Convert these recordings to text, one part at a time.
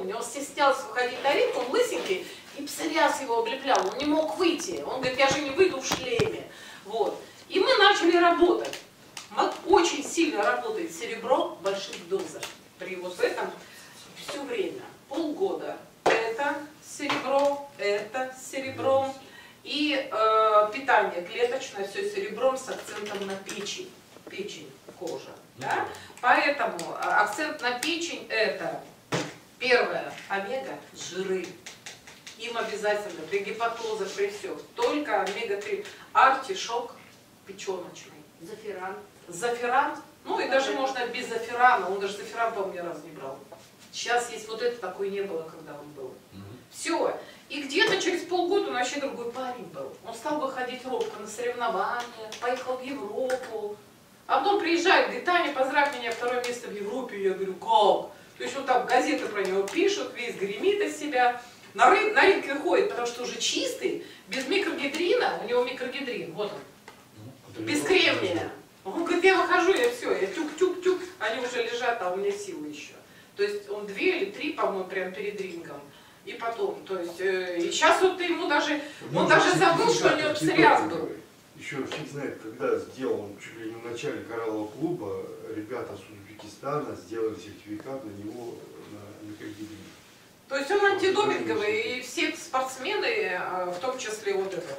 помню, он стеснялся выходить на ринг, он лысенький, и псориаз его облеплял, он не мог выйти. Он говорит, я же не выйду в шлеме. Вот. И мы начали работать. Очень сильно работает серебро в больших дозах. При вот этом все время, полгода. Это серебро, это серебром. И питание клеточное, все серебром с акцентом на печень. Печень, кожа. Да? Поэтому акцент на печень это первое, омега, жиры. Им обязательно при гепатозах, при всем. Только омега-3. Артишок печеночный. Зафиран. Зафиран. Ну и даже можно без зафирана. Он даже зафиран, по-моему, ни разу не брал. Сейчас есть вот это, такое не было, когда он был. Все. И где-то через полгода он вообще другой парень был. Он стал выходить робко на соревнования, поехал в Европу. А потом приезжает, говорит, Таня, поздравь меня, 2-е место в Европе. Я говорю, как? То есть вот там газеты про него пишут, весь гремит из себя. На рынок выходит, потому что уже чистый, без микрогидрина, у него микрогидрин, вот он, без кремния. Он говорит, я выхожу, я все, я тюк-тюк-тюк, они уже лежат, а у меня силы еще. То есть он 2 или 3, по-моему, прям перед рингом. И потом, то есть, и сейчас вот ему даже, он даже забыл, что у него псориаз был. Еще фиг знает, когда сделал, он чуть ли не в начале кораллового клуба, ребята с Узбекистана сделали сертификат на него на микрогидрин. То есть он антидопинговый, и все спортсмены, в том числе вот этот,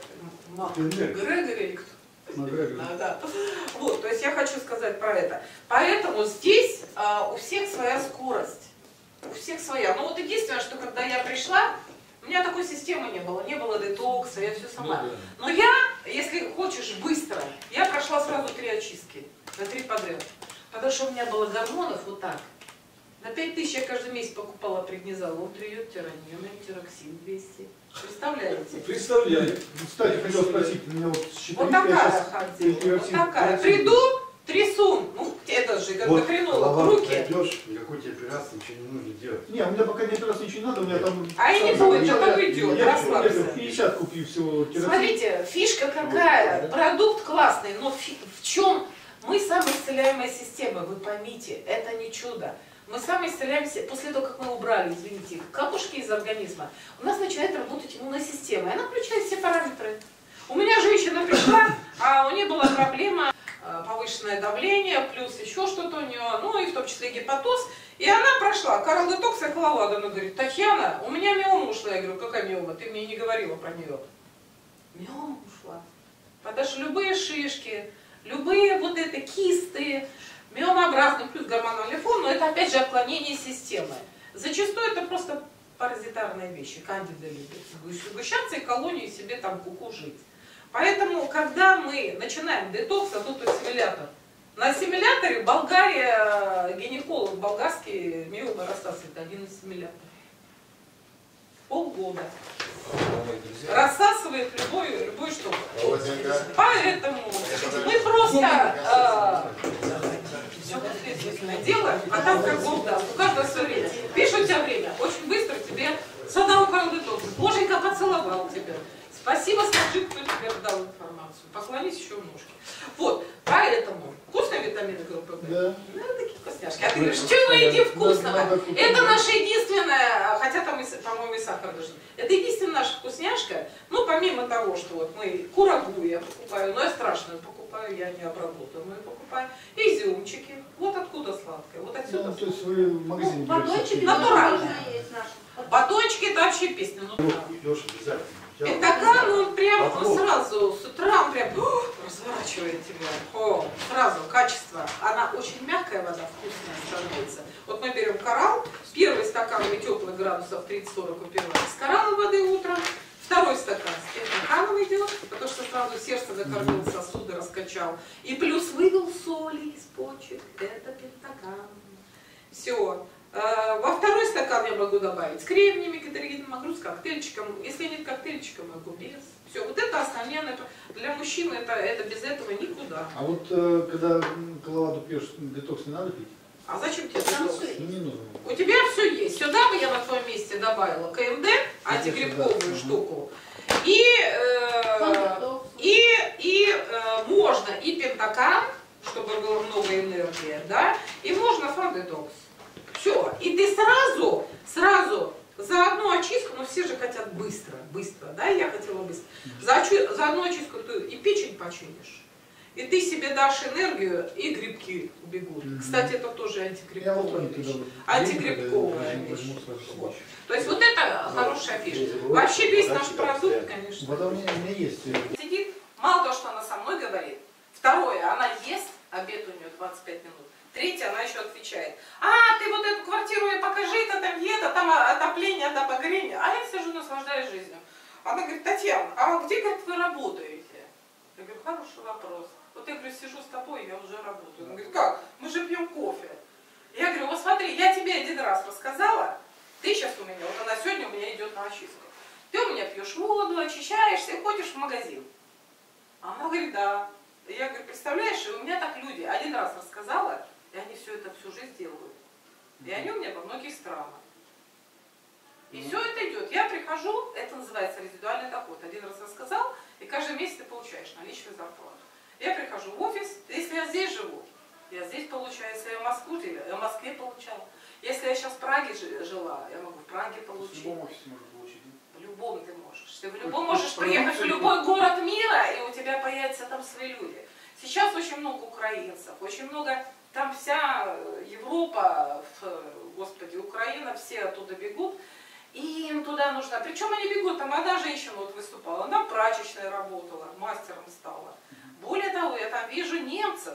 Грегори или кто? Да. Вот, то есть я хочу сказать про это. Поэтому здесь у всех своя скорость. У всех своя. Но вот единственное, что когда я пришла, у меня такой системы не было детокса, я все сама. Но я, если хочешь быстро, я прошла сразу 3 очистки, на 3 подряд. Потому что у меня было гормонов вот так. На 5000 я каждый месяц покупала преднизолон, триодтиранин, тироксин 200. Представляете? Представляю. Кстати, хотел спросить, у меня вот щитовидка. Вот такая ходила, вот такая. Приду, трясун, ну это же как дохренолог в руки. Придешь, никакой тебе операции ничего не нужно делать. Не, у меня пока не операции ничего не надо, у меня там... А и не будет, это выйдет, расслабься. 50 купил всего тироксин. Смотрите, фишка какая, продукт классный, но в чем мы самоисцеляемая система, вы поймите, это не чудо. Мы сами исцеляемся, после того, как мы убрали, извините, камушки из организма, у нас начинает работать иммунная система, и она включает все параметры. У меня женщина пришла, а у нее была проблема, повышенное давление, плюс еще что-то у нее, ну и в том числе гепатоз, и она прошла коралл детокс и коловад. Она говорит, Татьяна, у меня миома ушла. Я говорю, какая миома? Ты мне не говорила про нее. Миома ушла. Потому что любые шишки, любые вот это кисты, миомообразный плюс гормональный фон, но это опять же отклонение системы. Зачастую это просто паразитарные вещи, кандида любит сгущаться и колонии себе там куку жить. Поэтому, когда мы начинаем детокс, а тут ассимилятор, на ассимиляторе Болгария, гинеколог болгарский, миома рассасывает один ассимилятор. Полгода. Рассасывает любой штуку. Поэтому мы просто делаем, а там как Бог даст. У каждого свое время. Видишь, у тебя время. Очень быстро тебе задал коралл детокс. Боженька поцеловал тебя. Спасибо, скажи, кто тебе дал информацию. Поклонись еще в ножки. Вот, поэтому вкусные витамины группы В. Да. Ну, такие вкусняшки. А ты говоришь, что вы едите вкусного? Это наша единственная, хотя там, по-моему, и сахар даже. Это единственная наша вкусняшка. Ну, помимо того, что вот мы курагу я покупаю, но я страшную покупаю, я не обработанную покупаю. Изюмчики. Вот откуда сладкое. Вот отсюда. Ну, то есть вы в магазине батончики натурально. есть наши. Батончики это вообще песня. Ну, Идешь обязательно. Пентаган, он прям сразу с утра он прям разворачивает тебя. О, сразу качество. Она очень мягкая вода, вкусная становится. Вот мы берем коралл, первый стакан теплых градусов 30-40 выпиваем с коралловой воды утром, второй стакан с пентаканом идет, потому что сразу сердце накормил, сосуды раскачал. И плюс вывел соли из почек. Это пентаган. Все. Во второй стакан я могу добавить с кремниями, кетогеном, могу с коктейльчиком. Если нет коктейльчика, могу без. Все, вот это основное. Для мужчины это без этого никуда. А вот когда коловаду пьешь, детокс не надо пить? А зачем тебе детокс? Ну, не нужно. У тебя все есть. Сюда бы я на твоем месте добавила КМД, антигрибковую штуку. И можно и пентакан, чтобы было много энергии, да, и можно фан-детокс. Все. И ты сразу быстро, да, я хотела быстро. За одну очистку ты и печень починишь, и ты себе дашь энергию, и грибки убегут. Кстати, это тоже антигрибковая вещь. Антигрибковая вещь. Вот. То есть вот это хорошая фишка. Вообще весь наш продукт, конечно. Вода у меня есть. Сидит, мало того, что она со мной говорит. Второе, она ест, обед у нее 25 минут. Третье, она еще отвечает. А, ты вот эту квартиру ей покажи, это там еда, там отопление, там погорение. А я сижу, наслаждаюсь жизнью. Она говорит, Татьяна, а где, говорит, вы работаете? Я говорю, хороший вопрос. Вот я говорю, сижу с тобой, я уже работаю. Она говорит, как? Мы же пьем кофе. Я говорю, вот смотри, я тебе один раз рассказала, ты сейчас у меня, вот она сегодня у меня идет на очистку. Ты у меня пьешь воду, очищаешься и ходишь в магазин. Она говорит, да. Я говорю, представляешь, у меня так люди, один раз рассказала, и они все это всю жизнь делают. И они у меня во многих странах. И все это идет. Я прихожу, это называется резидуальный доход. Один раз рассказал, и каждый месяц ты получаешь наличную зарплату. Я прихожу в офис, если я здесь живу, я здесь получаю, если я в Москве получала. Если я сейчас в Праге жила, я могу в Праге получить. В любом офисе можно получить. В любом ты можешь. Ты в любом можешь приехать в любой город мира, и у тебя появятся там свои люди. Сейчас очень много украинцев, очень много, там вся Европа, господи, Украина, все оттуда бегут, и им туда нужно. Причем они бегут, там одна женщина вот выступала, она прачечной работала, мастером стала. Более того, я там вижу немцев,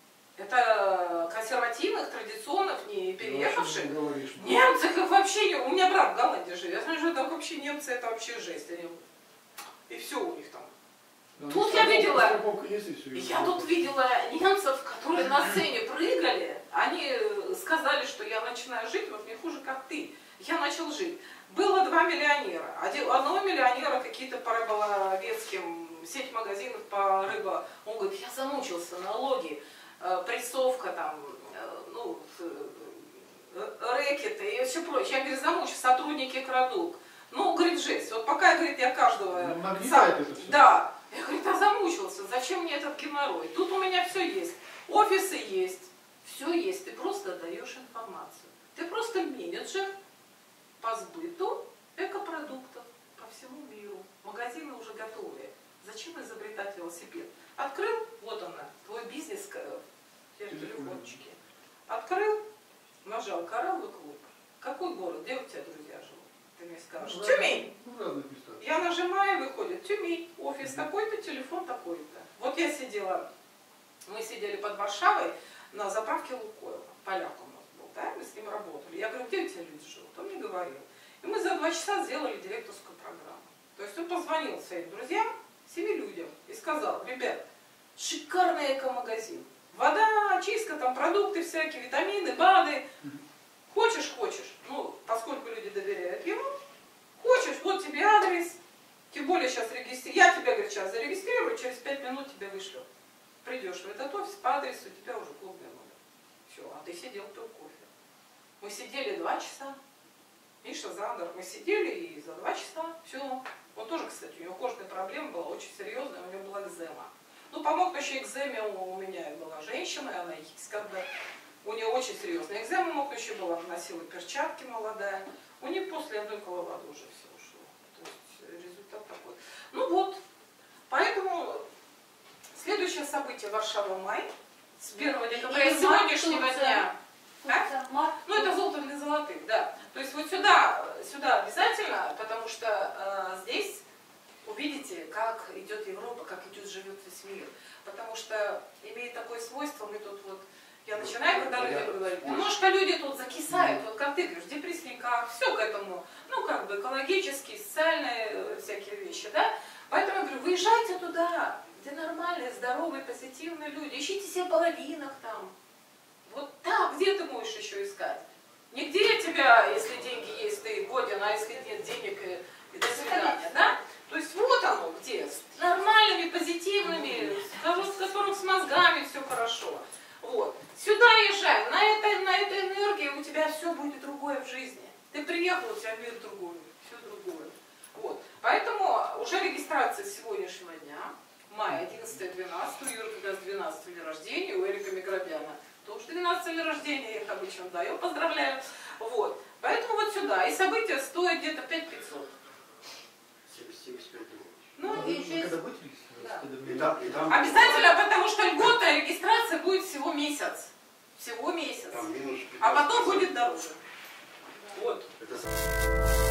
это консервативных, традиционных, не переехавших. Немцы как вообще, у меня брат в Голландии живет, я знаю, что это вообще немцы, это вообще жесть. Они, и все у них там. Тут я видела, я тут видела немцев, которые на сцене прыгали, они сказали, что я начинаю жить вот не хуже, как ты. Я начал жить. Было 2 миллионера. Одного миллионера какие-то по рыболовецким, сеть магазинов по рыбе. Он говорит, я замучился, налоги, прессовка там, ну, рэкеты и все прочее. Я, говорю, замучился, сотрудники крадут. Ну, говорит, жесть. Вот пока, говорит, я каждого... Да. Я, говорит, замучился, зачем мне этот геморрой? Тут у меня все есть, офисы есть, все есть, ты просто даешь информацию. Ты просто менеджер по сбыту экопродуктов по всему миру. Магазины уже готовые. Зачем изобретать велосипед? Открыл, вот она, твой бизнес в телефончике. Открыл, нажал коралловый клуб. Какой город? Где у тебя друзья живут? Ты мне скажешь. Ну, Тюмень. В разных местах. Я нажимаю, выходит Тюмень, офис такой-то, телефон такой-то. Вот я сидела, мы сидели под Варшавой на заправке Лукойла. Поляк у нас был, да, мы с ним работали. Я говорю, где у тебя люди живут? Он мне говорил. И мы за 2 часа сделали директорскую программу. То есть он позвонил своим друзьям, 7 людям, и сказал, ребят, шикарный эко-магазин. Вода, очистка, там продукты всякие, витамины, БАДы. Хочешь, ну, поскольку люди доверяют ему, хочешь, вот тебе адрес, тем более сейчас я тебя, говорит, сейчас зарегистрирую, через 5 минут тебя вышлю. Придешь в этот офис по адресу, у тебя уже клубный номер. Все, а ты сидел, пил кофе. Мы сидели 2 часа. Миша Зандер, мы сидели и за 2 часа, все. Он тоже, кстати, у него кожная проблема была очень серьезная, у него была экзема. Ну, помог еще экземе, у меня была женщина, она есть, как бы. У нее очень серьезная экзема, мог еще была, она носила перчатки молодая. У нее после одной коловады уже все ушло. То есть результат такой. Ну вот, поэтому следующее событие Варшава-май с 1 декабря и сегодняшнего дня. А? Ну это золото для золотых, да. То есть вот сюда обязательно, потому что здесь увидите, как идет Европа, как живет весь мир. Потому что имеет такое свойство, мы тут вот, я начинаю, когда людям говорить, немножко люди тут закисают, вот как ты говоришь, депрессивненько, все к этому, ну как бы экологические, социальные всякие вещи, да. Поэтому я говорю, выезжайте туда, где нормальные, здоровые, позитивные люди, ищите себе половинок там. Вот так, где ты можешь еще искать? Нигде тебя, если деньги есть, ты годен, а если нет денег, и до свидания, да? То есть вот оно где, с нормальными, позитивными, с которых с мозгами все хорошо. Вот. Сюда езжай, на этой энергии у тебя все будет другое в жизни. Ты приехал, у тебя мир другой, все другое. Вот. Поэтому уже регистрация с сегодняшнего дня, мая 11-12, у Юры как раз 12 день рождения, у Эрика Микробяна тоже 12 день рождения, я их обычно даю, поздравляю. Вот. Поэтому вот сюда. И события стоят где-то 5500. еще когда есть... будете Да. регистрироваться? И там, Обязательно, потому что льготная регистрация будет всего месяц. Всего месяц. там минус 15%. А потом будет дороже. Вот. Это